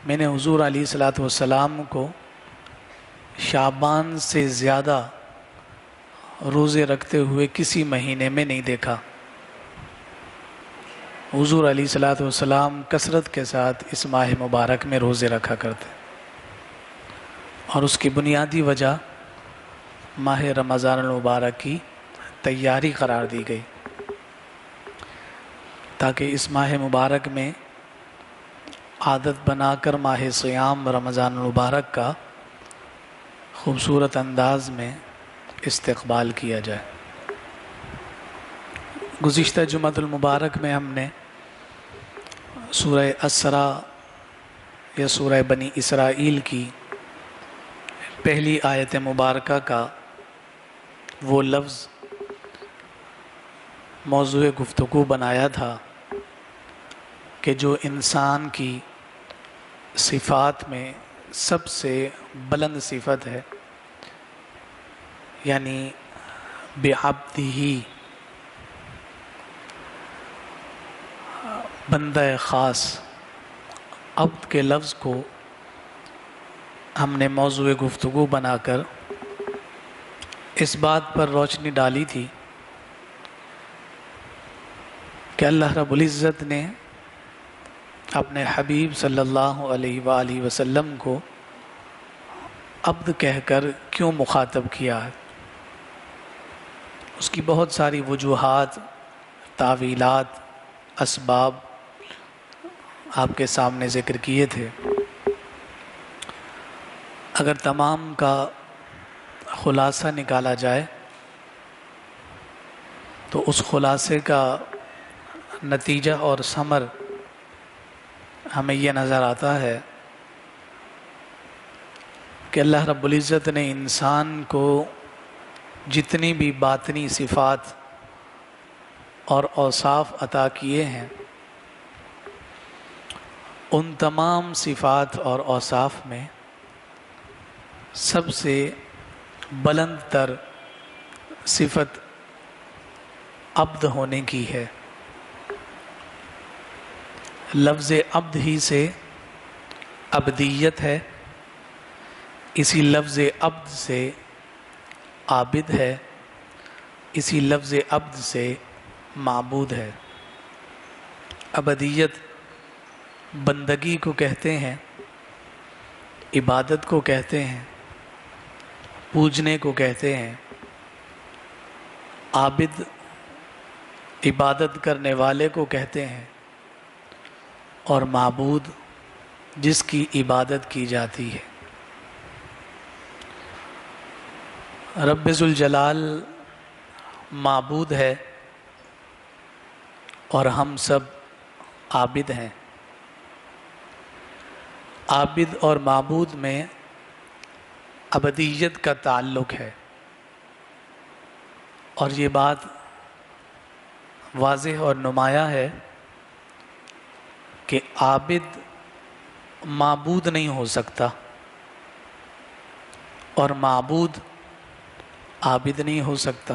میں نے حضور علیہ الصلاۃ والسلام کو شعبان سے زیادہ روزے رکھتے ہوئے کسی مہینے میں نہیں دیکھا۔ حضور علیہ الصلاۃ والسلام کثرت کے ساتھ اس ماہ مبارک میں روزے رکھا کرتے، اور اس کی بنیادی وجہ ماہ رمضان المبارک کی تیاری قرار دی گئی، تاکہ اس ماہ مبارک میں عادت بنا کر ماہ صیام رمضان المبارک کا خوبصورت انداز میں استقبال کیا جائے۔ گزشتہ جمعۃ المبارک میں ہم نے سورہ اسراء یا سورہ بنی اسرائیل کی پہلی آیت مبارکہ کا وہ لفظ موضوع گفتگو بنایا تھا کہ جو انسان کی صفات میں سب سے بلند صفت ہے، یعنی بعبدہ، بندہ خاص، عبد کے لفظ کو ہم نے موضوع گفتگو بنا کر اس بات پر روشنی ڈالی تھی کہ اللہ رب العزت نے اپنے حبیب صلی اللہ علیہ وآلہ وسلم کو عبد کہہ کر کیوں مخاطب کیا ہے۔ اس کی بہت ساری وجوہات، تاویلات، اسباب آپ کے سامنے ذکر کیے تھے۔ اگر تمام کا خلاصہ نکالا جائے تو اس خلاصے کا نتیجہ اور ثمر ہمیں یہ نظر آتا ہے کہ اللہ رب العزت نے انسان کو جتنی بھی باطنی صفات اور اوصاف عطا کیے ہیں، ان تمام صفات اور اوصاف میں سب سے بلند تر صفت عبد ہونے کی ہے۔ لفظ عبد ہی سے عبدیت ہے، اسی لفظ عبد سے عابد ہے، اسی لفظ عبد سے معبود ہے۔ عبدیت بندگی کو کہتے ہیں، عبادت کو کہتے ہیں، پوجنے کو کہتے ہیں۔ عابد عبادت کرنے والے کو کہتے ہیں، اور معبود جس کی عبادت کی جاتی ہے۔ رب ذوالجلال معبود ہے اور ہم سب عابد ہیں۔ عابد اور معبود میں عبدیت کا تعلق ہے، اور یہ بات واضح اور نمایاں ہے کہ عابد معبود نہیں ہو سکتا، اور معبود عابد نہیں ہو سکتا۔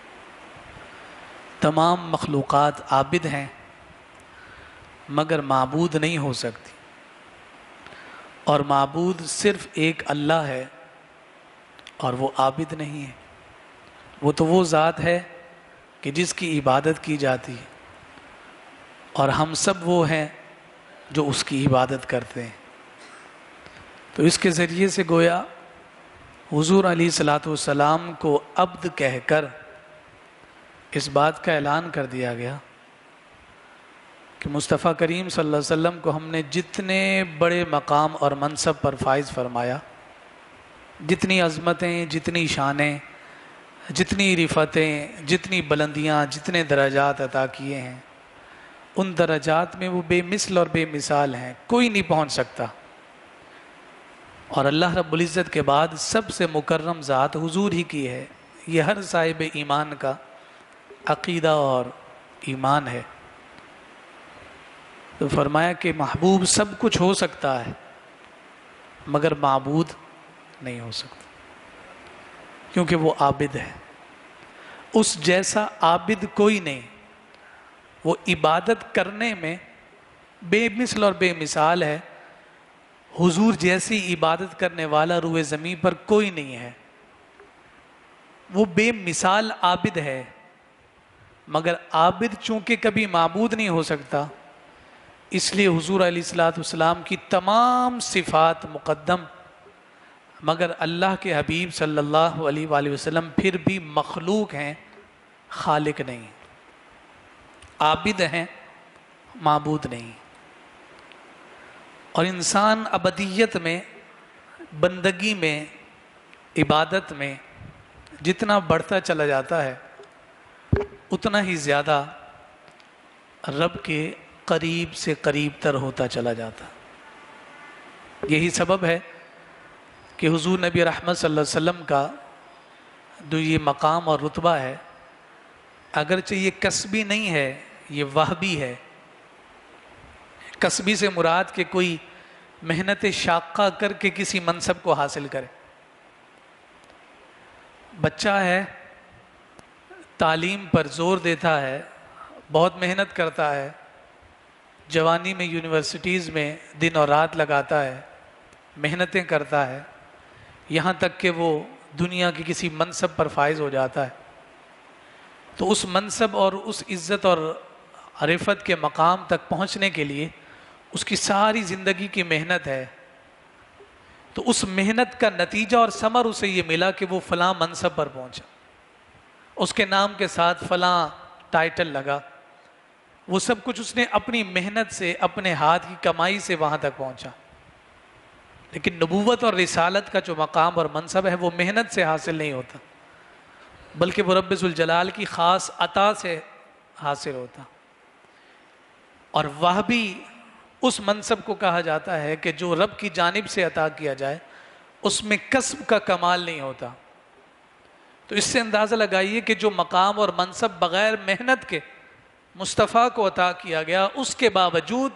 تمام مخلوقات عابد ہیں مگر معبود نہیں ہو سکتی، اور معبود صرف ایک اللہ ہے، اور وہ عابد نہیں ہے۔ وہ تو وہ ذات ہے کہ جس کی عبادت کی جاتی ہے، اور ہم سب وہ ہیں جو اس کی عبادت کرتے ہیں۔ تو اس کے ذریعے سے گویا حضور علیہ الصلاۃ والسلام کو عبد کہہ کر اس بات کا اعلان کر دیا گیا کہ مصطفیٰ کریم صلی اللہ علیہ وسلم کو ہم نے جتنے بڑے مقام اور منصب پر فائز فرمایا، جتنی عظمتیں، جتنی شانیں، جتنی رفتیں، جتنی بلندیاں، جتنے درجات عطا کیے ہیں، ان درجات میں وہ بے مثل اور بے مثال ہیں، کوئی نہیں پہنچ سکتا۔ اور اللہ رب العزت کے بعد سب سے مکرم ذات حضور ہی کی ہے۔ یہ ہر صاحب ایمان کا عقیدہ اور ایمان ہے۔ تو فرمایا کہ محبوب سب کچھ ہو سکتا ہے مگر معبود نہیں ہو سکتا، کیونکہ وہ عابد ہے۔ اس جیسا عابد کوئی نہیں، وہ عبادت کرنے میں بے مثل اور بے مثال ہے، حضور جیسی عبادت کرنے والا روئے زمین پر کوئی نہیں ہے. وہ بے مثال عابد ہے، مگر عابد چونکہ کبھی معبود نہیں ہو سکتا، اس لیے حضور علیہ السلام کی تمام صفات مقدم، مگر اللہ کے حبیب صلی اللہ علیہ وآلہ وسلم پھر بھی مخلوق ہیں، خالق نہیں. عابد ہیں، معبود نہیں. اور انسان ابدیت میں، بندگی میں، عبادت میں جتنا بڑھتا چلا جاتا ہے اتنا ہی زیادہ رب کے قریب سے قریب تر ہوتا چلا جاتا. یہی سبب ہے کہ حضور نبی رحمت صلی اللہ علیہ وسلم کا جو یہ مقام اور رتبہ ہے، اگرچہ یہ کسبی نہیں ہے، یہ وہبی ہے. کسبی سے مراد کہ کوئی محنت شاقہ کر کے کسی منصب کو حاصل کرے. بچہ ہے، تعلیم پر زور دیتا ہے، بہت محنت کرتا ہے، جوانی میں یونیورسٹیز میں دن اور رات لگاتا ہے، محنتیں کرتا ہے، یہاں تک کہ وہ دنیا کی کسی منصب پر فائز ہو جاتا ہے. تو اس منصب اور اس عزت اور عرفت کے مقام تک پہنچنے کے لیے اس کی ساری زندگی کی محنت ہے. تو اس محنت کا نتیجہ اور ثمر اسے یہ ملا کہ وہ فلاں منصب پر پہنچا، اس کے نام کے ساتھ فلاں ٹائٹل لگا. وہ سب کچھ اس نے اپنی محنت سے، اپنے ہاتھ کی کمائی سے وہاں تک پہنچا. لیکن نبوت اور رسالت کا جو مقام اور منصب ہے وہ محنت سے حاصل نہیں ہوتا، بلکہ وہ رب ذوالجلال کی خاص عطا سے حاصل ہوتا. اور وہ بھی اس منصب کو کہا جاتا ہے کہ جو رب کی جانب سے عطا کیا جائے، اس میں کسب کا کمال نہیں ہوتا. تو اس سے اندازہ لگائیے کہ جو مقام اور منصب بغیر محنت کے مصطفیٰ کو عطا کیا گیا، اس کے باوجود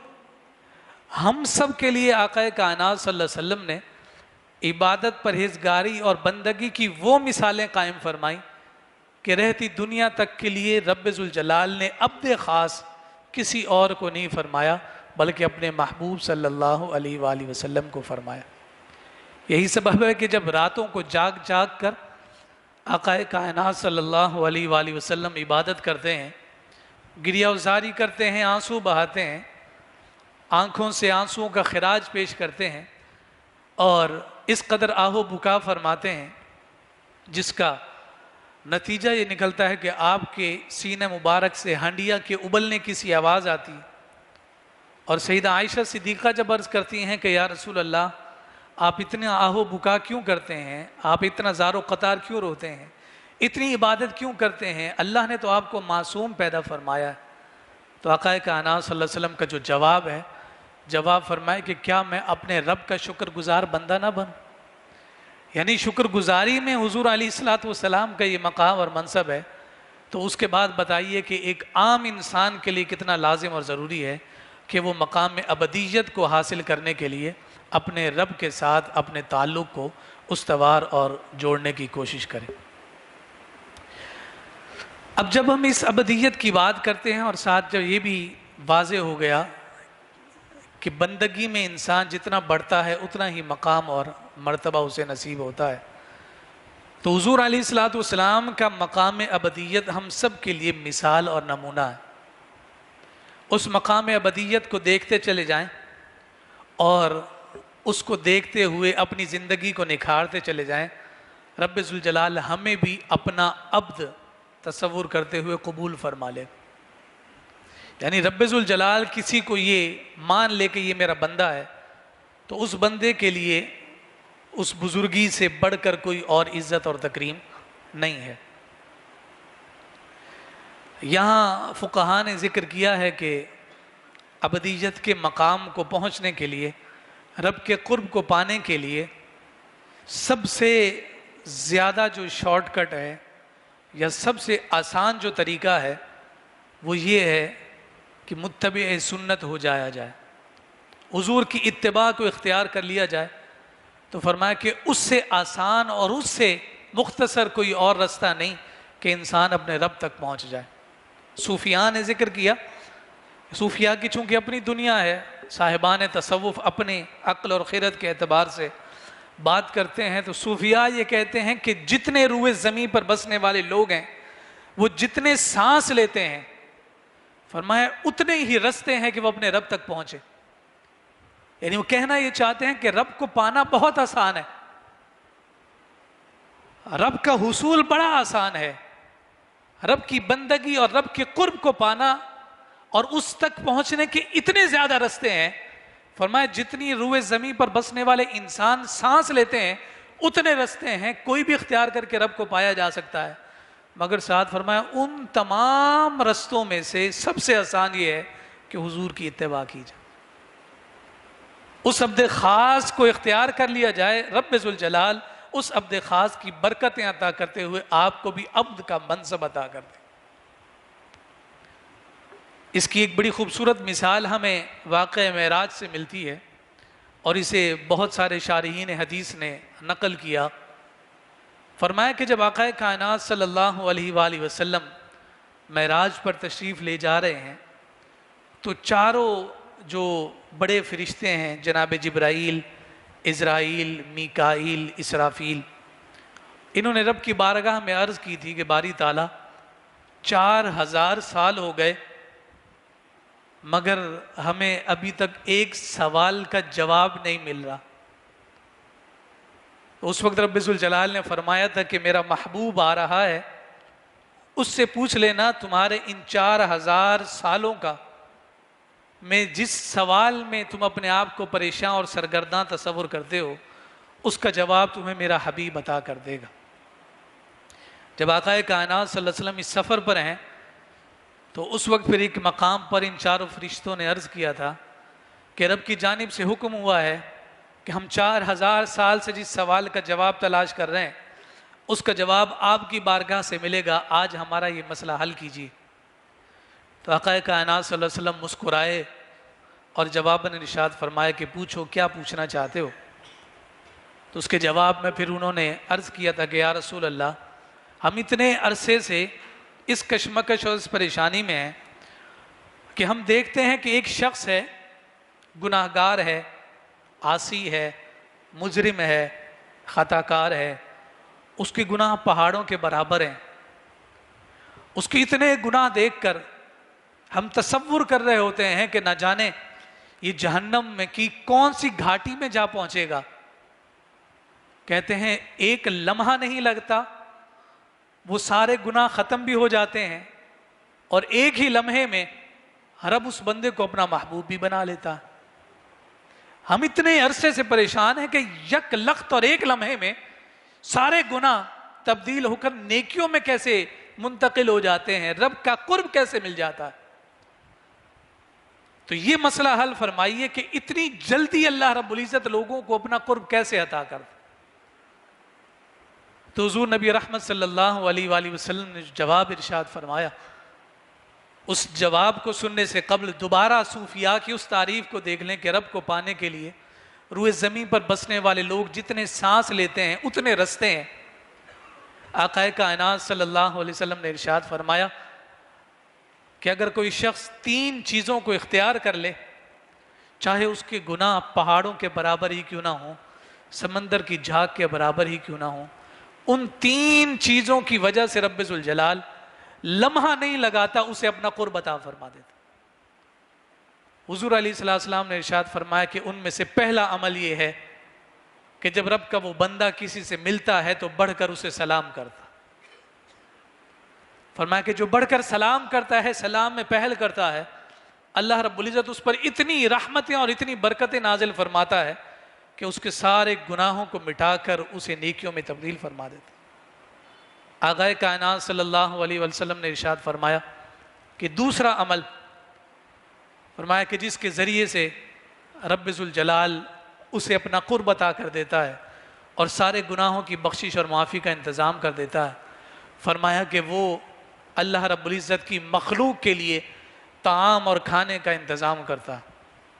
ہم سب کے لیے آقا کائنات صلی اللہ علیہ وسلم نے عبادت، پرہیزگاری اور بندگی کی وہ مثالیں قائم فرمائیں کہ رہتی دنیا تک کے لیے رب ذوالجلال نے عبد خاص کسی اور کو نہیں فرمایا، بلکہ اپنے محبوب صلی اللہ علیہ وآلہ وسلم کو فرمایا. یہی سبب ہے کہ جب راتوں کو جاگ جاگ کر آقا کائنات صلی اللہ علیہ وآلہ وسلم عبادت کرتے ہیں، گریہ وزاری کرتے ہیں، آنسو بہاتے ہیں، آنکھوں سے آنسوؤں کا خراج پیش کرتے ہیں، اور اس قدر آہو بکا فرماتے ہیں جس کا نتیجہ یہ نکلتا ہے کہ آپ کے سینہ مبارک سے ہنڈیا کے ابلنے کی سی آواز آتی. اور سیدہ عائشہ صدیقہ جب عرض کرتی ہیں کہ یا رسول اللہ، آپ اتنا آہو بکا کیوں کرتے ہیں، آپ اتنا زار و قطار کیوں روتے ہیں، اتنی عبادت کیوں کرتے ہیں، اللہ نے تو آپ کو معصوم پیدا فرمایا ہے. تو آقا کائنات صلی اللہ علیہ وسلم کا جو جواب ہے، جواب فرمائے کہ کیا میں اپنے رب کا شکر گزار بندہ نہ بن. یعنی شکر گزاری میں حضور علیہ السلام کا یہ مقام اور منصب ہے، تو اس کے بعد بتائیے کہ ایک عام انسان کے لیے کتنا لازم اور ضروری ہے کہ وہ مقام ابدیت کو حاصل کرنے کے لیے اپنے رب کے ساتھ اپنے تعلق کو استوار اور جوڑنے کی کوشش کرے. اب جب ہم اس ابدیت کی بات کرتے ہیں اور ساتھ جب یہ بھی واضح ہو گیا کہ بندگی میں انسان جتنا بڑھتا ہے اتنا ہی مقام اور مرتبہ اسے نصیب ہوتا ہے، تو حضور علیہ السلام کا مقام ابدیت ہم سب کے لیے مثال اور نمونہ ہے. اس مقام ابدیت کو دیکھتے چلے جائیں اور اس کو دیکھتے ہوئے اپنی زندگی کو نکھارتے چلے جائیں. رب ذوالجلال ہمیں بھی اپنا عبد تصور کرتے ہوئے قبول فرما لے. یعنی رب ذوالجلال کسی کو یہ مان لے کہ یہ میرا بندہ ہے، تو اس بندے کے لیے اس بزرگی سے بڑھ کر کوئی اور عزت اور تکریم نہیں ہے. یہاں فقہاء نے ذکر کیا ہے کہ ابدیت کے مقام کو پہنچنے کے لیے، رب کے قرب کو پانے کے لیے سب سے زیادہ جو شارٹ کٹ ہے یا سب سے آسان جو طریقہ ہے وہ یہ ہے کہ متبع سنت ہو جایا جائے، حضور کی اتباع کو اختیار کر لیا جائے. تو فرمایا کہ اس سے آسان اور اس سے مختصر کوئی اور رستہ نہیں کہ انسان اپنے رب تک پہنچ جائے. صوفیاء نے ذکر کیا، صوفیاء کی چونکہ اپنی دنیا ہے، صاحبان تصوف اپنے عقل اور خیرت کے اعتبار سے بات کرتے ہیں تو صوفیاء یہ کہتے ہیں کہ جتنے روئے زمین پر بسنے والے لوگ ہیں وہ جتنے سانس لیتے ہیں، فرمایا اتنے ہی رستے ہیں کہ وہ اپنے رب تک پہنچے. یعنی وہ کہنا یہ چاہتے ہیں کہ رب کو پانا بہت آسان ہے، رب کا حصول بڑا آسان ہے، رب کی بندگی اور رب کے قرب کو پانا اور اس تک پہنچنے کے اتنے زیادہ رستے ہیں. فرمایا جتنی روئے زمین پر بسنے والے انسان سانس لیتے ہیں اتنے رستے ہیں، کوئی بھی اختیار کر کے رب کو پایا جا سکتا ہے. مگر ساتھ فرمایا ان تمام رستوں میں سے سب سے آسان یہ ہے کہ حضور کی اتباع کی جائے، اس عبد خاص کو اختیار کر لیا جائے. رب ذوالجلال اس عبد خاص کی برکتیں عطا کرتے ہوئے آپ کو بھی عبد کا منصب عطا کرتے. اس کی ایک بڑی خوبصورت مثال ہمیں واقعہ معراج سے ملتی ہے اور اسے بہت سارے شارحین حدیث نے نقل کیا. فرمایا کہ جب آقا کائنات صلی اللہ علیہ وآلہ وسلم معراج پر تشریف لے جا رہے ہیں تو چاروں جو بڑے فرشتے ہیں جناب جبرائیل، عزرائیل، میکائیل، اسرافیل، انہوں نے رب کی بارگاہ میں عرض کی تھی کہ باری تعالیٰ 4000 سال ہو گئے مگر ہمیں ابھی تک ایک سوال کا جواب نہیں مل رہا. اس وقت رب ذوالجلال نے فرمایا تھا کہ میرا محبوب آ رہا ہے، اس سے پوچھ لینا تمہارے ان 4000 سالوں کا میں جس سوال میں تم اپنے آپ کو پریشان اور سرگرداں تصور کرتے ہو اس کا جواب تمہیں میرا حبیب عطا کر دے گا. جب آقا کائنات صلی اللہ علیہ وسلم اس سفر پر ہیں تو اس وقت پھر ایک مقام پر ان چاروں فرشتوں نے عرض کیا تھا کہ رب کی جانب سے حکم ہوا ہے کہ ہم 4000 سال سے جس سوال کا جواب تلاش کر رہے ہیں اس کا جواب آپ کی بارگاہ سے ملے گا، آج ہمارا یہ مسئلہ حل کیجیے. تو آقا کائنات صلی اللہ علیہ وسلم مسکرائے اور جواباً ارشاد فرمایا کہ پوچھو کیا پوچھنا چاہتے ہو. تو اس کے جواب میں پھر انہوں نے عرض کیا تھا کہ یا رسول اللہ ہم اتنے عرصے سے اس کشمکش اور اس پریشانی میں ہیں کہ ہم دیکھتے ہیں کہ ایک شخص ہے، گناہگار ہے، عاصی ہے، مجرم ہے، خطا کار ہے، اس کے گناہ پہاڑوں کے برابر ہیں. اس کے اتنے گناہ دیکھ کر ہم تصور کر رہے ہوتے ہیں کہ نہ جانے یہ جہنم میں کی کون سی گھاٹی میں جا پہنچے گا. کہتے ہیں ایک لمحہ نہیں لگتا وہ سارے گناہ ختم بھی ہو جاتے ہیں اور ایک ہی لمحے میں رب اس بندے کو اپنا محبوب بھی بنا لیتا. ہم اتنے عرصے سے پریشان ہیں کہ یک لخت اور ایک لمحے میں سارے گناہ تبدیل ہو کر نیکیوں میں کیسے منتقل ہو جاتے ہیں، رب کا قرب کیسے مل جاتا ہے. تو یہ مسئلہ حل فرمائیے کہ اتنی جلدی اللہ رب العزت لوگوں کو اپنا قرب کیسے عطا کرتا. تو حضور نبی رحمت صلی اللہ علیہ وآلہ وسلم نے جواب ارشاد فرمایا، اس جواب کو سننے سے قبل دوبارہ صوفیاء کی اس تعریف کو دیکھ لیں کہ رب کو پانے کے لیے روئے زمین پر بسنے والے لوگ جتنے سانس لیتے ہیں اتنے رستے ہیں. آقا کائنات صلی اللہ علیہ وسلم نے ارشاد فرمایا کہ اگر کوئی شخص 3 چیزوں کو اختیار کر لے، چاہے اس کے گناہ پہاڑوں کے برابر ہی کیوں نہ ہوں، سمندر کی جھاگ کے برابر ہی کیوں نہ ہوں، ان 3 چیزوں کی وجہ سے رب ذوالجلال لمحہ نہیں لگاتا اسے اپنا قرب عطا فرما دیتا. حضور علیہ السلام نے ارشاد فرمایا کہ ان میں سے پہلا عمل یہ ہے کہ جب رب کا وہ بندہ کسی سے ملتا ہے تو بڑھ کر اسے سلام کرتا. فرمایا کہ جو بڑھ کر سلام کرتا ہے، سلام میں پہل کرتا ہے، اللہ رب العزت اس پر اتنی رحمتیں اور اتنی برکتیں نازل فرماتا ہے کہ اس کے سارے گناہوں کو مٹا کر اسے نیکیوں میں تبدیل فرما دیتا. آقا کائنات صلی اللہ علیہ وسلم نے ارشاد فرمایا کہ دوسرا عمل، فرمایا کہ جس کے ذریعے سے رب ذوالجلال اسے اپنا قرب عطا کر دیتا ہے اور سارے گناہوں کی بخشش اور معافی کا انتظام کر دیتا ہے، فرمایا کہ وہ اللہ رب العزت کی مخلوق کے لیے طعام اور کھانے کا انتظام کرتا ہے،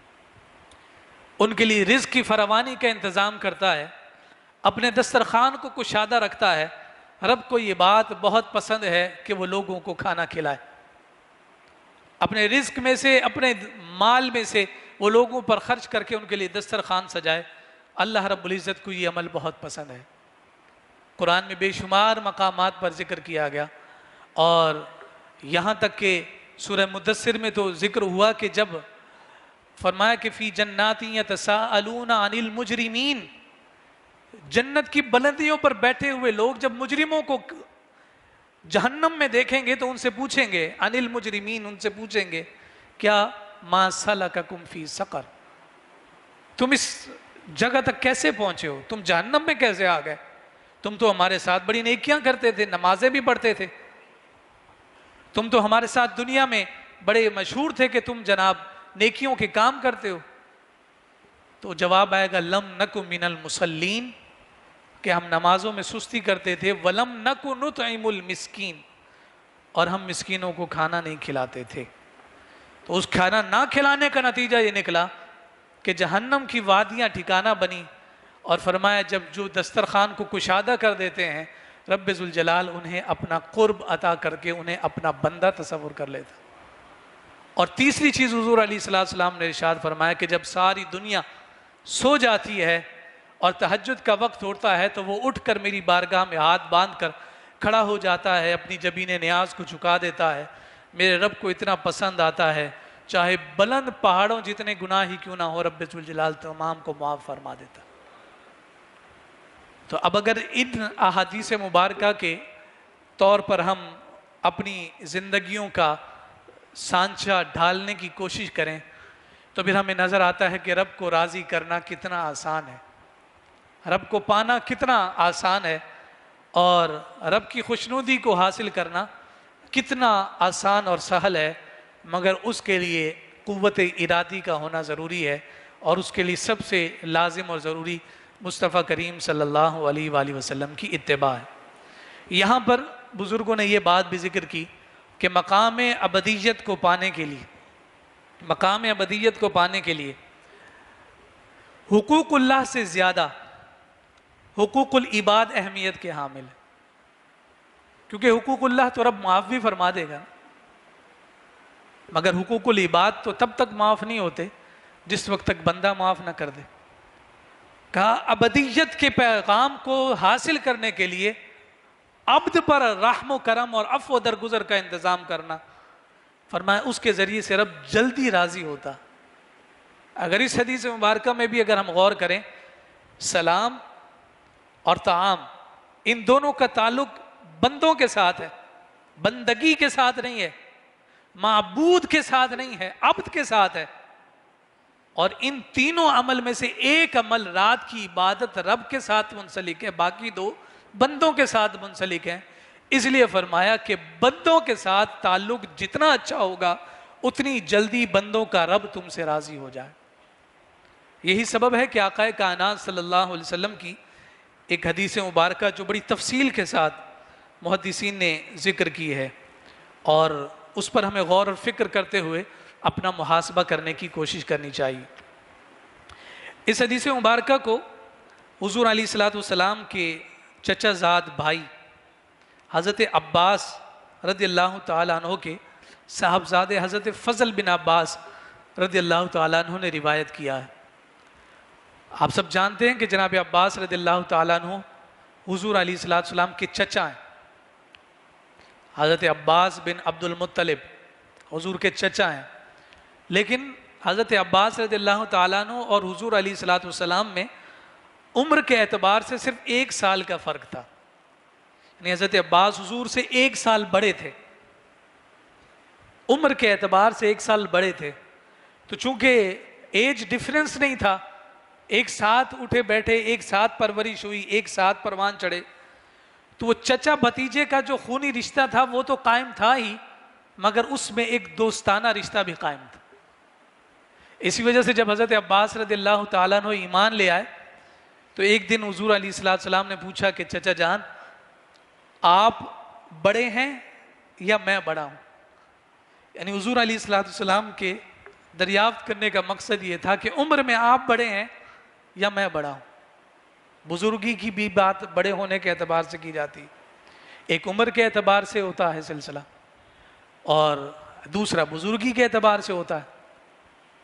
ان کے لیے رزق کی فراوانی کا انتظام کرتا ہے، اپنے دسترخوان کو کشادہ رکھتا ہے. رب کو یہ بات بہت پسند ہے کہ وہ لوگوں کو کھانا کھلائے، اپنے رزق میں سے، اپنے مال میں سے وہ لوگوں پر خرچ کر کے ان کے لیے دسترخوان سجائے. اللہ رب العزت کو یہ عمل بہت پسند ہے. قرآن میں بے شمار مقامات پر ذکر کیا گیا، اور یہاں تک کہ سورہ مدثر میں تو ذکر ہوا کہ جب فرمایا کہ فی جنات یتساءلون عن المجرمین، جنت کی بلندیوں پر بیٹھے ہوئے لوگ جب مجرموں کو جہنم میں دیکھیں گے تو ان سے پوچھیں گے، عن المجرمین، ان سے پوچھیں گے کیا ما سلککم فی سقر، تم اس جگہ تک کیسے پہنچے ہو، تم جہنم میں کیسے آ گئے، تم تو ہمارے ساتھ بڑی نیکیاں کرتے تھے، نمازیں بھی پڑھتے تھے، تم تو ہمارے ساتھ دنیا میں بڑے مشہور تھے کہ تم جناب نیکیوں کے کام کرتے ہو. تو جواب آئے گا لم نکو من المصلین، کہ ہم نمازوں میں سستی کرتے تھے، ولم نکو نطعم المسکین، اور ہم مسکینوں کو کھانا نہیں کھلاتے تھے. تو اس کھانا نہ کھلانے کا نتیجہ یہ نکلا کہ جہنم کی وادیاں ٹھکانہ بنی، اور فرمایا جب جو دسترخوان کو کشادہ کر دیتے ہیں رب ذوالجلال انہیں اپنا قرب عطا کر کے انہیں اپنا بندہ تصور کر لیتا. اور تیسری چیز حضور علیہ السلام نے ارشاد فرمایا کہ جب ساری دنیا سو جاتی ہے اور تہجد کا وقت ہوتا ہے تو وہ اٹھ کر میری بارگاہ میں ہاتھ باندھ کر کھڑا ہو جاتا ہے، اپنی جبین نیاز کو جھکا دیتا ہے. میرے رب کو اتنا پسند آتا ہے، چاہے بلند پہاڑوں جتنے گناہ ہی کیوں نہ ہو، رب ذوالجلال تمام کو معاف فرما دیتا. تو اب اگر ان احادیث مبارکہ کے طور پر ہم اپنی زندگیوں کا سانچہ ڈھالنے کی کوشش کریں تو پھر ہمیں نظر آتا ہے کہ رب کو راضی کرنا کتنا آسان ہے، رب کو پانا کتنا آسان ہے، اور رب کی خوشنودی کو حاصل کرنا کتنا آسان اور سہل ہے. مگر اس کے لیے قوت ارادی کا ہونا ضروری ہے، اور اس کے لیے سب سے لازم اور ضروری مصطفیٰ کریم صلی اللہ علیہ وآلہ وسلم کی اتباع ہے. یہاں پر بزرگوں نے یہ بات بھی ذکر کی کہ مقام ابدیت کو پانے کے لیے، مقام ابدیت کو پانے کے لیے حقوق اللہ سے زیادہ حقوق العباد اہمیت کے حامل ہے. کیونکہ حقوق اللہ تو رب معاف بھی فرما دے گا، مگر حقوق العباد تو تب تک معاف نہیں ہوتے جس وقت تک بندہ معاف نہ کر دے. کہا ابدیت کے پیغام کو حاصل کرنے کے لیے عبد پر رحم و کرم اور عفو و درگزر کا انتظام کرنا، فرمایا اس کے ذریعے سے رب جلدی راضی ہوتا. اگر اس حدیث مبارکہ میں بھی اگر ہم غور کریں، سلام اور طعام ان دونوں کا تعلق بندوں کے ساتھ ہے، بندگی کے ساتھ نہیں ہے، معبود کے ساتھ نہیں ہے، عبد کے ساتھ ہے. اور ان تینوں عمل میں سے ایک عمل رات کی عبادت رب کے ساتھ منسلک ہے، باقی دو بندوں کے ساتھ منسلک ہیں. اس لیے فرمایا کہ بندوں کے ساتھ تعلق جتنا اچھا ہوگا اتنی جلدی بندوں کا رب تم سے راضی ہو جائے. یہی سبب ہے کہ آقا کائنات صلی اللہ علیہ وسلم کی ایک حدیث مبارکہ جو بڑی تفصیل کے ساتھ محدثین نے ذکر کی ہے، اور اس پر ہمیں غور اور فکر کرتے ہوئے اپنا محاسبہ کرنے کی کوشش کرنی چاہیے. اس حدیث مبارکہ کو حضور علیہ السلام کے چچا زاد بھائی حضرت عباس رضی اللہ تعالیٰ عنہ کے صاحبزادے حضرت فضل بن عباس رضی اللہ تعالیٰ عنہ نے روایت کیا ہے. آپ سب جانتے ہیں کہ جناب عباس رضی اللہ تعالیٰ عنہ حضور علیہ السلام کے چچا ہیں. حضرت عباس بن عبد المطلب حضور کے چچا ہیں، لیکن حضرت عباس رضی اللہ تعالیٰ عنہ اور حضور علیہ السلام میں عمر کے اعتبار سے صرف 1 سال کا فرق تھا. یعنی حضرت عباس حضور سے 1 سال بڑے تھے، عمر کے اعتبار سے 1 سال بڑے تھے. تو چونکہ ایج ڈیفرنس نہیں تھا، ایک ساتھ اٹھے بیٹھے، ایک ساتھ پرورش ہوئی، ایک ساتھ پروان چڑھے، تو وہ چچا بھتیجے کا جو خونی رشتہ تھا وہ تو قائم تھا ہی، مگر اس میں ایک دوستانہ رشتہ بھی قائم تھا. اسی وجہ سے جب حضرت عباس رضی اللہ تعالیٰ عنہ ایمان لے آئے تو ایک دن حضور علیہ السلام نے پوچھا کہ چچا جان آپ بڑے ہیں یا میں بڑا ہوں؟ یعنی حضور علیہ السلام کے دریافت کرنے کا مقصد یہ تھا کہ عمر میں آپ بڑے ہیں یا میں بڑا ہوں. بزرگی کی بھی بات بڑے ہونے کے اعتبار سے کی جاتی، ایک عمر کے اعتبار سے ہوتا ہے سلسلہ، اور دوسرا بزرگی کے اعتبار سے ہوتا ہے.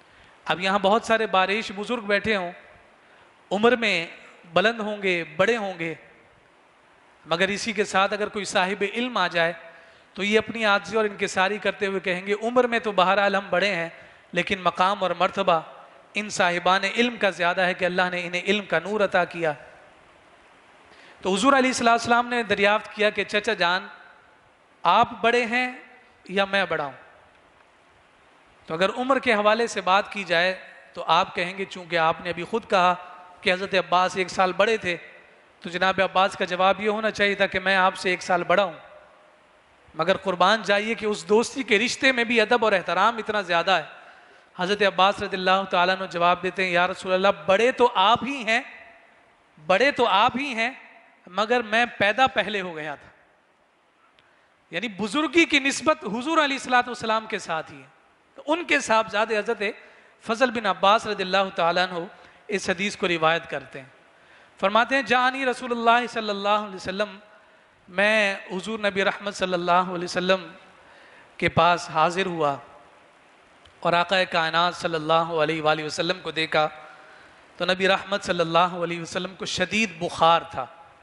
اب یہاں بہت سارے بارش بزرگ بیٹھے ہوں، عمر میں بلند ہوں گے، بڑے ہوں گے، مگر اسی کے ساتھ اگر کوئی صاحب علم آ جائے تو یہ اپنی عاجزی اور انکساری کرتے ہوئے کہیں گے عمر میں تو بہرحال ہم بڑے ہیں، لیکن مقام اور مرتبہ ان صاحبان علم کا زیادہ ہے کہ اللہ نے انہیں علم کا نور عطا کیا۔ تو حضور علیہ السلام نے دریافت کیا کہ چچا جان آپ بڑے ہیں یا میں بڑا ہوں؟ تو اگر عمر کے حوالے سے بات کی جائے تو آپ کہیں گے چونکہ آپ نے ابھی خود کہا کہ حضرت عباس 1 سال بڑے تھے، تو جناب عباس کا جواب یہ ہونا چاہیے تھا کہ میں آپ سے 1 سال بڑا ہوں۔ مگر قربان جائیے کہ اس دوستی کے رشتے میں بھی ادب اور احترام اتنا زیادہ ہے۔ حضرت عباس رضی اللہ تعالیٰ عنہ جواب دیتے ہیں یا رسول اللہ بڑے تو آپ ہی ہیں، بڑے تو آپ ہی ہیں، مگر میں پیدا پہلے ہو گیا تھا۔ یعنی بزرگی کی نسبت حضور علیہ السلام کے ساتھ ہی ہے۔ تو ان کے صاحبزادے حضرت فضل بن عباس رضی اللہ تعالیٰ عنہ اس حدیث کو روایت کرتے ہیں، فرماتے ہیں جانی رسول اللہ صلی اللہ علیہ وسلم، میں حضور نبی رحمت صلی اللہ علیہ وسلم کے پاس حاضر ہوا اور آقا کائنات صلی اللہ علیہ وآلہ وسلم کو دیکھا تو نبی رحمت صلی اللہ علیہ وسلم کو شدید بخار تھا،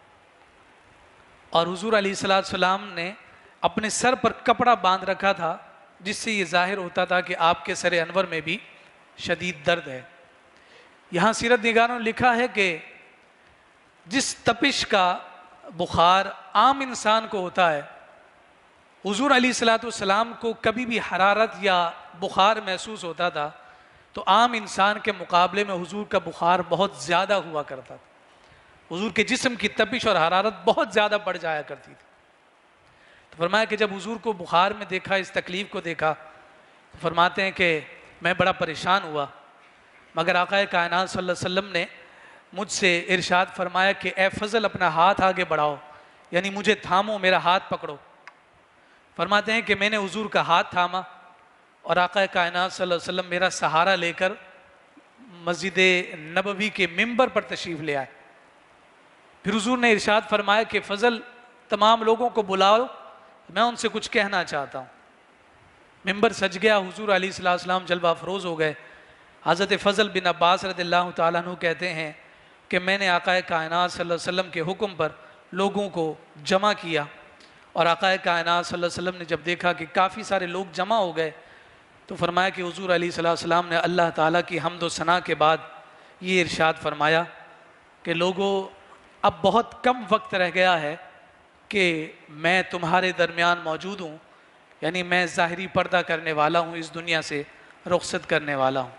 اور حضور علیہ السلام نے اپنے سر پر کپڑا باندھ رکھا تھا جس سے یہ ظاہر ہوتا تھا کہ آپ کے سر انور میں بھی شدید درد ہے۔ یہاں سیرت نگاروں نے لکھا ہے کہ جس تپش کا بخار عام انسان کو ہوتا ہے، حضور علیہ السلام کو کبھی بھی حرارت یا بخار محسوس ہوتا تھا تو عام انسان کے مقابلے میں حضور کا بخار بہت زیادہ ہوا کرتا تھا، حضور کے جسم کی تپش اور حرارت بہت زیادہ بڑھ جایا کرتی تھی۔ تو فرمایا کہ جب حضور کو بخار میں دیکھا، اس تکلیف کو دیکھا، تو فرماتے ہیں کہ میں بڑا پریشان ہوا، مگر آقا کائنات صلی اللہ علیہ وسلم نے مجھ سے ارشاد فرمایا کہ اے فضل اپنا ہاتھ آگے بڑھاؤ، یعنی مجھے تھامو، میرا ہاتھ پکڑو۔ فرماتے ہیں کہ میں نے حضور کا ہاتھ تھاما اور آقا کائنات صلی اللہ علیہ وسلم میرا سہارا لے کر مسجد نبوی کے ممبر پر تشریف لے آئے۔ پھر حضور نے ارشاد فرمایا کہ فضل تمام لوگوں کو بلاؤ، میں ان سے کچھ کہنا چاہتا ہوں۔ ممبر سج گیا، حضور علیہ السلام جلوہ افروز ہو گئے۔ حضرت فضل بن عباس رضی اللہ تعالیٰ عنہ کہتے ہیں کہ میں نے آقا کائنات صلی اللہ علیہ وسلم کے حکم پر لوگوں کو جمع کیا، اور آقا کائنات صلی اللہ علیہ وسلم نے جب دیکھا کہ کافی سارے لوگ جمع ہو گئے تو فرمایا کہ حضور علیہ السلام نے اللہ تعالیٰ کی حمد و ثنا کے بعد یہ ارشاد فرمایا کہ لوگوں اب بہت کم وقت رہ گیا ہے کہ میں تمہارے درمیان موجود ہوں، یعنی میں ظاہری پردہ کرنے والا ہوں، اس دنیا سے رخصت کرنے والا ہوں۔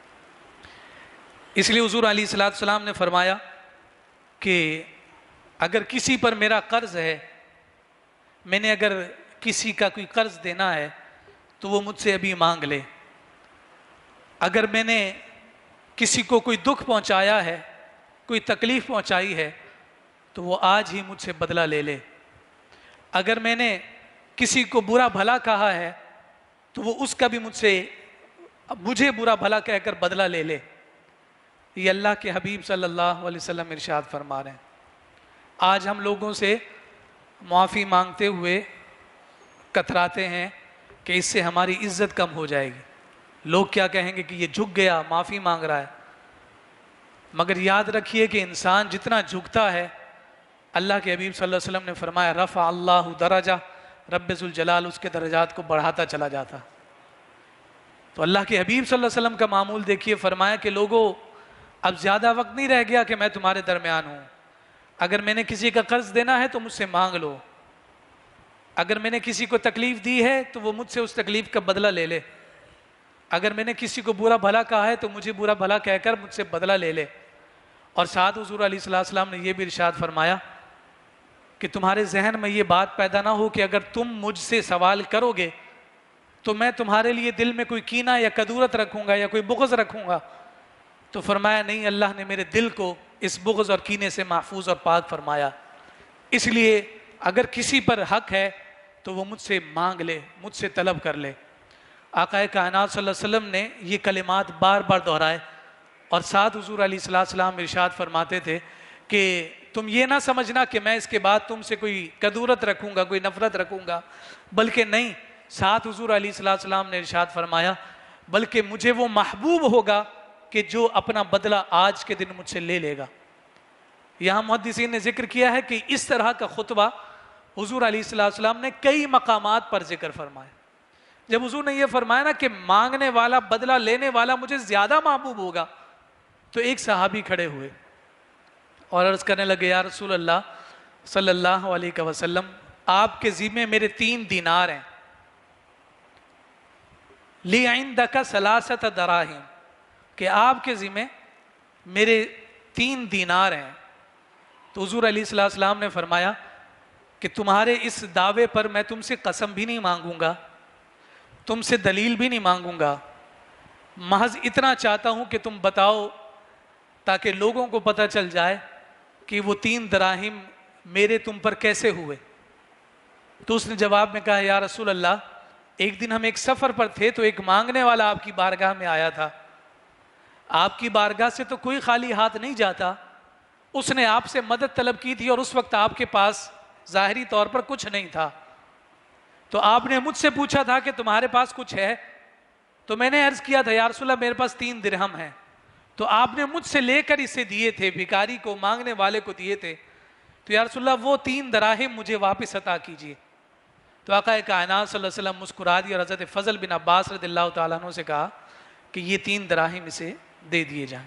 اس لیے حضور علیہ السلام نے فرمایا کہ اگر کسی پر میرا قرض ہے، میں نے اگر کسی کا کوئی قرض دینا ہے تو وہ مجھ سے ابھی مانگ لے، اگر میں نے کسی کو کوئی دکھ پہنچایا ہے، کوئی تکلیف پہنچائی ہے تو وہ آج ہی مجھ سے بدلہ لے لے، اگر میں نے کسی کو برا بھلا کہا ہے تو وہ اس کا بھی مجھے برا بھلا کہہ کر بدلہ لے لے۔ یہ اللہ کے حبیب صلی اللہ علیہ وسلم ارشاد فرما رہے ہیں۔ آج ہم لوگوں سے معافی مانگتے ہوئے کتراتے ہیں کہ اس سے ہماری عزت کم ہو جائے گی، لوگ کیا کہیں گے کہ یہ جھک گیا، معافی مانگ رہا ہے۔ مگر یاد رکھیے کہ انسان جتنا جھکتا ہے، اللہ کے حبیب صلی اللہ علیہ وسلم نے فرمایا رفع اللہ درجہ، رب ذوالجلال اس کے درجات کو بڑھاتا چلا جاتا۔ تو اللہ کے حبیب صلی اللہ علیہ وسلم کا معمول دیکھیے، فرمایا کہ لوگوں اب زیادہ وقت نہیں رہ گیا کہ میں تمہارے درمیان ہوں، اگر میں نے کسی کا قرض دینا ہے تو مجھ سے مانگ لو، اگر میں نے کسی کو تکلیف دی ہے تو وہ مجھ سے اس تکلیف کا بدلہ لے لے، اگر میں نے کسی کو برا بھلا کہا ہے تو مجھے برا بھلا کہہ کر مجھ سے بدلہ لے لے۔ اور ساتھ حضور علیہ السلام نے یہ بھی ارشاد فرمایا کہ تمہارے ذہن میں یہ بات پیدا نہ ہو کہ اگر تم مجھ سے سوال کرو گے تو میں تمہارے لیے دل میں کوئی کینہ یا کدورت رکھوں گا یا کوئی بغض رکھوں گا۔ تو فرمایا نہیں، اللہ نے میرے دل کو اس بغض اور کینے سے محفوظ اور پاک فرمایا، اس لیے اگر کسی پر حق ہے تو وہ مجھ سے مانگ لے، مجھ سے طلب کر لے۔ آقا کائنات صلی اللہ علیہ وسلم نے یہ کلمات بار بار دہرائے، اور ساتھ حضور علیہ السلام ارشاد فرماتے تھے کہ تم یہ نہ سمجھنا کہ میں اس کے بعد تم سے کوئی کدورت رکھوں گا، کوئی نفرت رکھوں گا، بلکہ نہیں، ساتھ حضور علیہ السلام نے ارشاد فرمایا بلکہ مجھے وہ محبوب ہوگا کہ جو اپنا بدلہ آج کے دن مجھ سے لے لے گا۔ یہاں محدثین نے ذکر کیا ہے کہ اس طرح کا خطبہ حضور علیہ السلام نے کئی مقامات پر ذکر فرمایا۔ جب حضور نے یہ فرمایا نا کہ مانگنے والا بدلہ لینے والا مجھے زیادہ محبوب ہوگا، تو ایک صحابی کھڑے ہوئے اور عرض کرنے لگے یا رسول اللہ صلی اللہ علیہ وسلم، آپ کے ذمے میرے 3 دینار ہیں، لی عندک 3 دراہم، کہ آپ کے ذمے میرے 3 دینار ہیں۔ تو حضور علیہ السلام نے فرمایا کہ تمہارے اس دعوے پر میں تم سے قسم بھی نہیں مانگوں گا، تم سے دلیل بھی نہیں مانگوں گا، محض اتنا چاہتا ہوں کہ تم بتاؤ تاکہ لوگوں کو پتہ چل جائے کہ وہ 3 دراہم میرے تم پر کیسے ہوئے۔ تو اس نے جواب میں کہا یا رسول اللہ، ایک دن ہم ایک سفر پر تھے تو ایک مانگنے والا آپ کی بارگاہ میں آیا تھا، آپ کی بارگاہ سے تو کوئی خالی ہاتھ نہیں جاتا، اس نے آپ سے مدد طلب کی تھی اور اس وقت آپ کے پاس ظاہری طور پر کچھ نہیں تھا، تو آپ نے مجھ سے پوچھا تھا کہ تمہارے پاس کچھ ہے، تو میں نے عرض کیا تھا یا رسول اللہ میرے پاس 3 درہم ہیں، تو آپ نے مجھ سے لے کر اسے دیے تھے، بھکاری کو، مانگنے والے کو دیے تھے، تو یا رسول اللہ وہ 3 دراہم مجھے واپس عطا کیجیے۔ تو آقا کائنات صلی اللہ علیہ وسلم مسکرا دی اور حضرت فضل بن عباس رضی اللہ تعالیٰ عنہ سے کہا کہ یہ 3 دراہم اسے دے دیے جائیں۔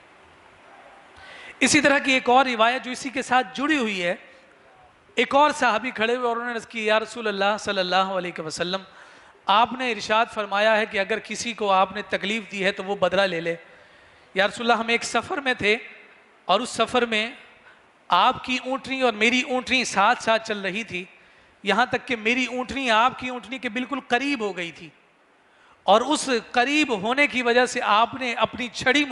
اسی طرح کی ایک اور روایت جو اسی کے ساتھ جڑی ہوئی ہے، ایک اور صحابی کھڑے ہوئے اور انہوں نے عرض کی یا رسول اللہ صلی اللہ علیہ وسلم، آپ نے ارشاد فرمایا ہے کہ اگر کسی کو آپ نے تکلیف دی ہے تو وہ بدلہ لے لے۔ یا رسول اللہ ہم ایک سفر میں تھے اور اس سفر میں آپ کی اونٹنی اور میری اونٹنی ساتھ ساتھ چل رہی تھی، یہاں تک کہ میری اونٹنی آپ کی اونٹنی کے بالکل قریب ہو گئی تھی، اور اس قریب ہونے کی وجہ سے آپ نے اپنی چھڑی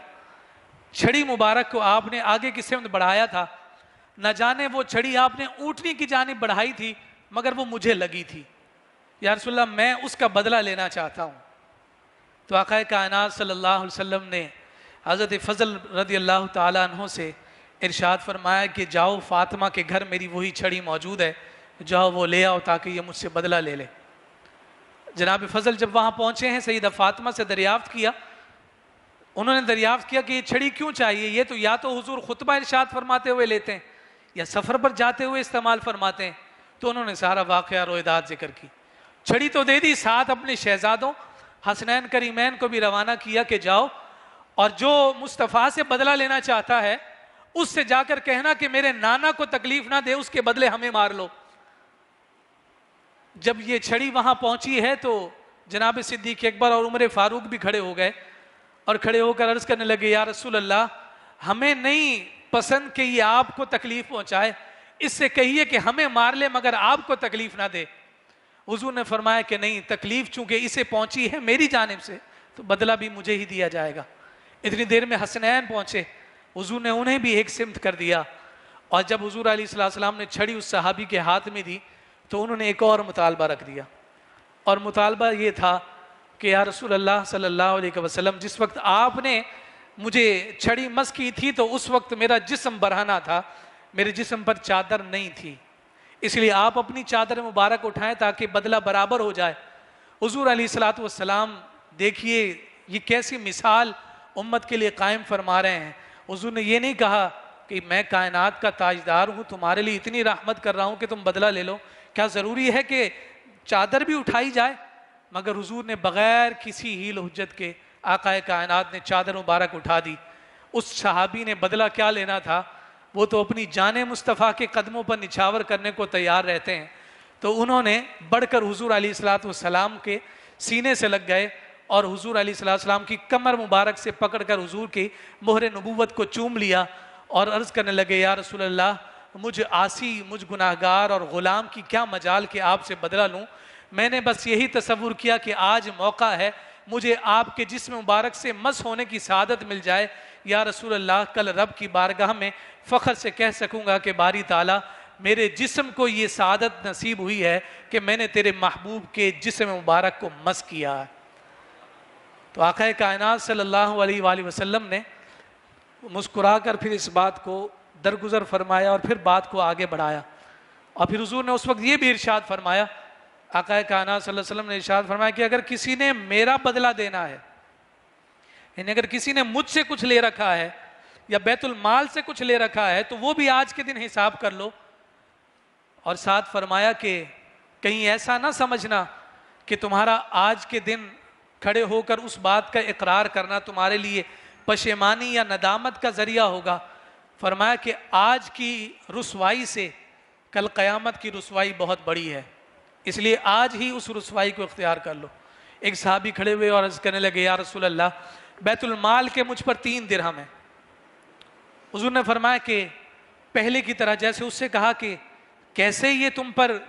مبارک کو آپ نے آگے کی سمت بڑھایا تھا، نہ جانے وہ چھڑی آپ نے اونٹنی کی جانب بڑھائی تھی مگر وہ مجھے لگی تھی، یا رسول اللہ میں اس کا بدلہ لینا چاہتا ہوں۔ تو آقا کائنات صلی اللہ علیہ وسلم نے حضرت فضل رضی اللہ تعالیٰ عنہ سے ارشاد فرمایا کہ جاؤ فاطمہ کے گھر میری وہی چھڑی موجود ہے، جاؤ وہ لے آؤ تاکہ یہ مجھ سے بدلہ لے لے۔ جناب فضل جب وہاں پہنچے ہیں سیدہ فاطمہ سے دریافت کیا، انہوں نے دریافت کیا کہ یہ چھڑی کیوں چاہیے، یہ تو یا تو حضور خطبہ ارشاد فرماتے ہوئے لیتے ہیں یا سفر پر جاتے ہوئے استعمال فرماتے ہیں۔ تو انہوں نے سارا واقعہ رویداد ذکر کی، چھڑی تو دے دی، ساتھ اپنے شہزادوں حسنین کریمین کو بھی روانہ کیا کہ جاؤ اور جو مصطفیٰ سے بدلہ لینا چاہتا ہے اس سے جا کر کہنا کہ میرے نانا کو تکلیف نہ دے، اس کے بدلے ہمیں مار لو۔ جب یہ چھڑی وہاں پہنچی ہے تو جناب صدیق اکبر اور عمر فاروق بھی کھڑے ہو گئے اور کھڑے ہو کر عرض کرنے لگے یا رسول اللہ ہمیں نہیں پسند کہ یہ آپ کو تکلیف پہنچائے، اس سے کہیے کہ ہمیں مار لے مگر آپ کو تکلیف نہ دے۔ حضور نے فرمایا کہ نہیں، تکلیف چونکہ اسے پہنچی ہے میری جانب سے تو بدلہ بھی مجھے ہی دیا جائے گا۔ اتنی دیر میں حسنین پہنچے، حضور نے انہیں بھی ایک سمت کر دیا، اور جب حضور علیہ السلام نے چھڑی اس صحابی کے ہاتھ میں دی تو انہوں نے ایک اور مطالبہ رکھ دیا، اور مطالبہ یہ تھا کہ یا رسول اللہ صلی اللہ علیہ وسلم جس وقت آپ نے مجھے چھڑی مس کی تھی تو اس وقت میرا جسم برہنہ تھا، میرے جسم پر چادر نہیں تھی، اس لیے آپ اپنی چادر مبارک اٹھائیں تاکہ بدلہ برابر ہو جائے۔ حضور علیہ السلام دیکھیے یہ کیسی مثال امت کے لیے قائم فرما رہے ہیں۔ حضور نے یہ نہیں کہا کہ میں کائنات کا تاجدار ہوں، تمہارے لیے اتنی رحمت کر رہا ہوں کہ تم بدلہ لے لو، کیا ضروری ہے کہ چادر بھی اٹھائی جائے؟ مگر حضور نے بغیر کسی ہیل حجت کے آقا کائنات نے چادر مبارک اٹھا دی۔ اس صحابی نے بدلہ کیا لینا تھا، وہ تو اپنی جان مصطفیٰ کے قدموں پر نچھاور کرنے کو تیار رہتے ہیں، تو انہوں نے بڑھ کر حضور علیہ السلام کے سینے سے لگ گئے اور حضور علیہ السلام کی کمر مبارک سے پکڑ کر حضور کی مہر نبوت کو چوم لیا اور عرض کرنے لگے یا رسول اللہ مجھ عاصی، مجھ گناہگار اور غلام کی کیا مجال کہ آپ سے بدلہ لوں، میں نے بس یہی تصور کیا کہ آج موقع ہے مجھے آپ کے جسم مبارک سے مس ہونے کی سعادت مل جائے، یا رسول اللہ کل رب کی بارگاہ میں فخر سے کہہ سکوں گا کہ باری تعالیٰ میرے جسم کو یہ سعادت نصیب ہوئی ہے کہ میں نے تیرے محبوب کے جسم مبارک کو مس کیا ہے۔ تو آقا کائنات صلی اللہ علیہ وآلہ وسلم نے مسکرا کر پھر اس بات کو درگزر فرمایا اور پھر بات کو آگے بڑھایا، اور پھر حضور نے اس وقت یہ بھی ارشاد فرمایا، آقا کائنات صلی اللہ علیہ وسلم نے ارشاد فرمایا کہ اگر کسی نے میرا بدلہ دینا ہے یعنی اگر کسی نے مجھ سے کچھ لے رکھا ہے یا بیت المال سے کچھ لے رکھا ہے تو وہ بھی آج کے دن حساب کر لو. اور ساتھ فرمایا کہ کہیں ایسا نہ سمجھنا کہ تمہارا آج کے دن کھڑے ہو کر اس بات کا اقرار کرنا تمہارے لیے پشیمانی یا ندامت کا ذریعہ ہوگا. فرمایا کہ آج کی رسوائی سے کل قیامت کی رسوائی بہت بڑی ہے، اس لیے آج ہی اس رسوائی کو اختیار کر لو. ایک صحابی کھڑے ہوئے اور عرض کرنے لگے، یا رسول اللہ بیت المال کے مجھ پر 3 درہم ہیں. حضور نے فرمایا کہ پہلے کی طرح، جیسے اس سے کہا کہ کیسے یہ تم پر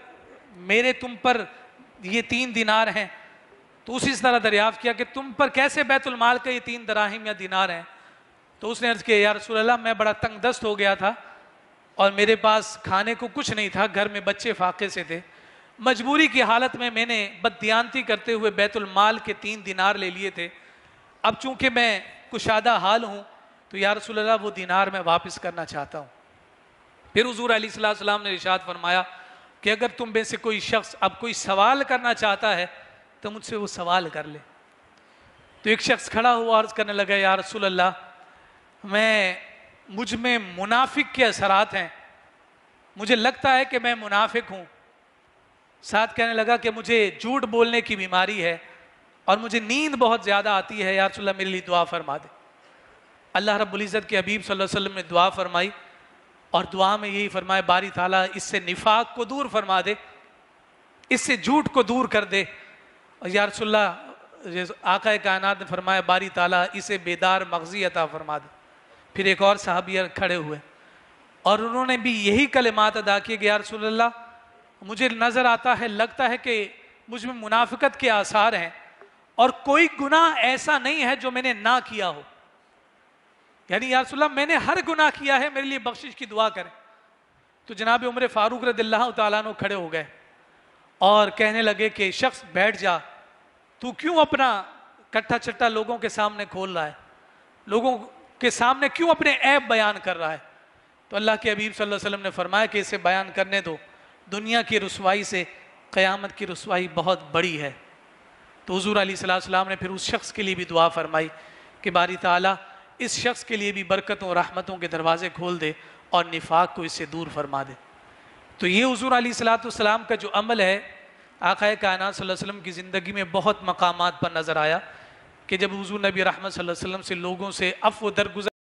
یہ 3 دینار ہیں، تو اسی طرح دریافت کیا کہ تم پر کیسے بیت المال کا یہ 3 دراہم یا دینار ہیں. تو اس نے عرض کیا، یا رسول اللہ میں بڑا تنگ دست ہو گیا تھا اور میرے پاس کھانے کو کچھ نہیں تھا، گھر میں بچے فاقے سے تھے، مجبوری کی حالت میں میں نے بددیانتی کرتے ہوئے بیت المال کے 3 دینار لے لیے تھے. اب چونکہ میں کشادہ حال ہوں تو یا رسول اللہ وہ دینار میں واپس کرنا چاہتا ہوں. پھر حضور علیہ السلام نے ارشاد فرمایا کہ اگر تم میں سے کوئی شخص اب کوئی سوال کرنا چاہتا ہے تو مجھ سے وہ سوال کر لے. تو ایک شخص کھڑا ہوا عرض کرنے لگا، یا رسول اللہ مجھ میں منافق کے اثرات ہیں، مجھے لگتا ہے کہ میں منافق ہوں. ساتھ کہنے لگا کہ مجھے جھوٹ بولنے کی بیماری ہے اور مجھے نیند بہت زیادہ آتی ہے، یا رسول اللہ میرے لیے دعا فرما دے. اللہ رب العزت کے حبیب صلی اللہ علیہ وسلم نے دعا فرمائی اور دعا میں یہی فرمائے، باری تعالیٰ اس سے نفاق کو دور فرما دے، اس سے جھوٹ کو دور کر دے. اور یا رسول اللہ آقا کائنات نے فرمایا، باری تعالیٰ اسے بیدار مغزی عطا فرما دے. پھر ایک اور صحابی کھڑے ہوئے اور انہوں نے بھی یہی کلمات ادا کیے کہ یا رسول اللہ مجھے نظر آتا ہے، لگتا ہے کہ مجھ میں منافقت کے آثار ہیں اور کوئی گناہ ایسا نہیں ہے جو میں نے نہ کیا ہو. یعنی یا رسول اللہ میں نے ہر گناہ کیا ہے، میرے لیے بخشش کی دعا کریں. تو جناب عمر فاروق رضی اللہ تعالیٰ عنہ کھڑے ہو گئے اور کہنے لگے کہ شخص بیٹھ جا، تو کیوں اپنا کٹھا چٹا لوگوں کے سامنے کھول رہا ہے، لوگوں کے سامنے کیوں اپنے عیب بیان کر رہا ہے. تو اللہ کے حبیب صلی اللہ علیہ وسلم نے فرمایا کہ اسے بیان کرنے دو، دنیا کی رسوائی سے قیامت کی رسوائی بہت بڑی ہے. تو حضور علیہ السلام نے پھر اس شخص کے لیے بھی دعا فرمائی کہ باری تعالیٰ اس شخص کے لیے بھی برکتوں اور رحمتوں کے دروازے کھول دے اور نفاق کو اس سے دور فرما دے. تو یہ حضور علیہ السلام کا جو عمل ہے آقا کائنات صلی اللہ علیہ وسلم کی زندگی میں بہت مقامات پر نظر آیا کہ جب حضور نبی رحمت صلی اللہ علیہ وسلم سے لوگوں سے عفو درگزر